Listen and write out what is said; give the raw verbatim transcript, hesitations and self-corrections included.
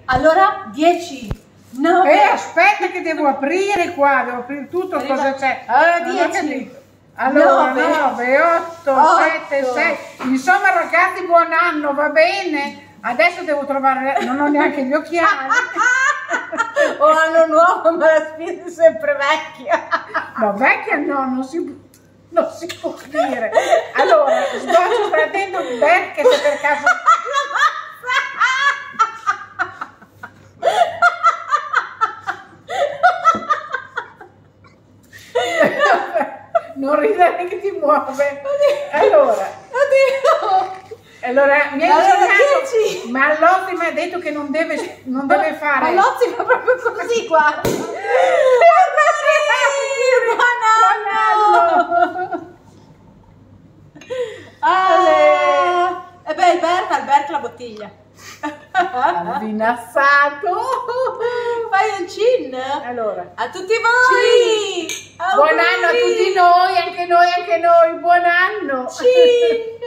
Allora, dieci, nove. Eh, aspetta che devo aprire qua, devo aprire tutto, Arriva. cosa c'è? Allora, Non ho dieci, capito. Allora, nove, nove, otto, otto. sette, sei. Insomma, ragazzi, buon anno, va bene? Adesso devo trovare, non ho neanche gli occhiali. O anno nuovo, ma la spesa è sempre vecchia. No, vecchia no, non si, non si può dire. Allora, sto prendendo il perché se per caso... Non ridere che ti muove. Allora, Oddio. allora mi hai Allora, insegnato, dieci. ma Lotti mi ha detto che non deve, non deve fare. Ma Lozzi fa proprio così qua. Buon anno. Ah, e beh, Alberta, Alberta la bottiglia. Alvinassato. Fai un cin. Allora, A tutti voi. buon anno a tutti noi, anche noi, anche noi, buon anno. Cin.